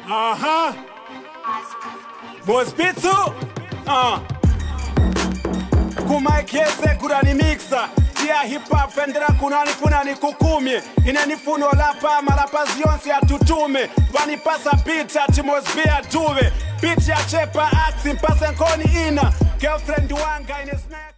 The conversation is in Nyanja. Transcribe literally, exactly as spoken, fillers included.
Aha. Boss Pizzu. Ah. Kumaikese kurani mixa. Tia hip hop fendera kunani kunani kukumye. Ineni funo lapa malapa zionsi atutume. Vani pasa pita timosbia tuve. Piti ya chepa axi mpasa nkoni ina. Girlfriend wanga in his neck.